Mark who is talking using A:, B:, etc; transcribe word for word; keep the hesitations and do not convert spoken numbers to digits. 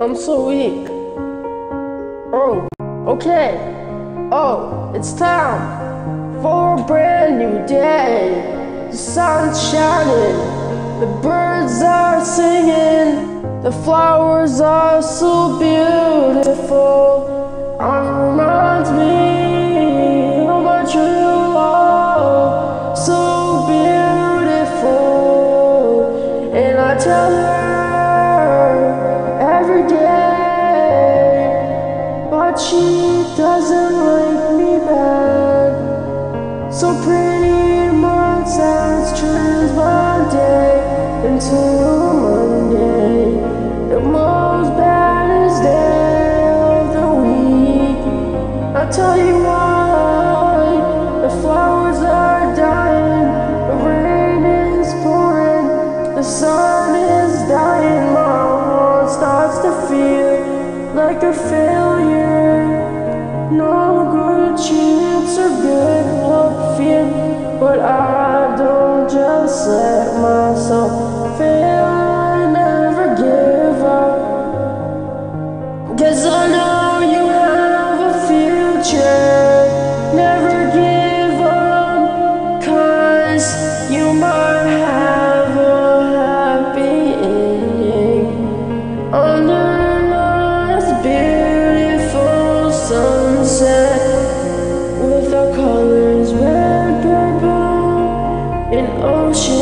A: I'm so weak. Oh, okay. Oh, it's time for a brand new day. The sun's shining, the birds are singing, the flowers are so beautiful. It reminds me how much you are so beautiful. And I tell her every day, but she doesn't like me back. So pretty much as turns one day into Monday, the most baddest day of the week. I'll tell you why. The flowers are dying, the rain is pouring, the sun is dying. My heart starts to feel like a failure. No good chance or good luck feel, but I don't just let myself fail. I never give up, 'cause I know you have a future. Never give up, 'cause you might have a happy ending under this beautiful sunset, with our colors red, purple, and ocean.